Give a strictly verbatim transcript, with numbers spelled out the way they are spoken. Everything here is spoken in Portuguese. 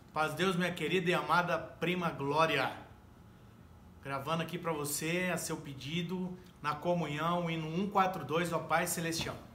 Paz de Deus, minha querida e amada prima Glória. Gravando aqui para você a seu pedido na comunhão, hino cento e quarenta e dois, ó Pai Celestial.